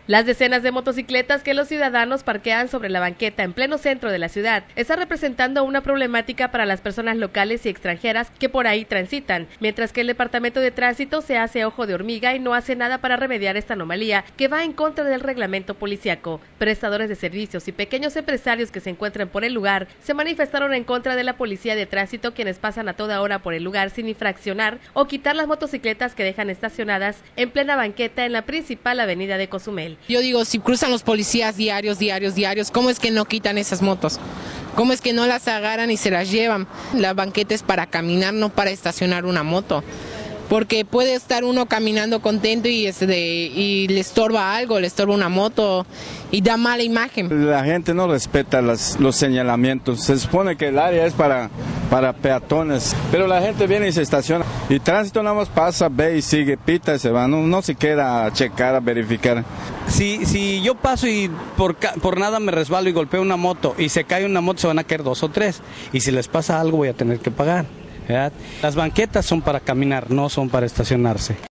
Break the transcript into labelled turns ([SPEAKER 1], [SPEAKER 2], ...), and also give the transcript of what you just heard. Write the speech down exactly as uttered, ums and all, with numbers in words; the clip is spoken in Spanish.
[SPEAKER 1] Las decenas de motocicletas que los ciudadanos parquean sobre la banqueta en pleno centro de la ciudad están representando una problemática para las personas locales y extranjeras que por ahí transitan, mientras que el Departamento de Tránsito se hace ojo de hormiga y no hace nada para remediar esta anomalía que va en contra del reglamento policiaco. Prestadores de servicios y pequeños empresarios que se encuentran por el lugar se manifestaron en contra de la Policía de Tránsito, quienes pasan a toda hora por el lugar sin infraccionar o quitar las motocicletas que dejan estacionadas en plena banqueta en la principal avenida de Cozumel.
[SPEAKER 2] Yo digo, si cruzan los policías diarios, diarios, diarios, ¿cómo es que no quitan esas motos? ¿Cómo es que no las agarran y se las llevan? La banqueta es para caminar, no para estacionar una moto. Porque puede estar uno caminando contento y, es de, y le estorba algo, le estorba una moto y da mala imagen.
[SPEAKER 3] La gente no respeta las, los señalamientos. Se supone que el área es para, para peatones, pero la gente viene y se estaciona. Y tránsito nada más pasa, ve y sigue, pita y se va. No, no se queda a checar, a verificar.
[SPEAKER 4] Si, si yo paso y por, por nada me resbalo y golpeo una moto y se cae una moto, se van a caer dos o tres. Y si les pasa algo voy a tener que pagar, ¿verdad? Las banquetas son para caminar, no son para estacionarse.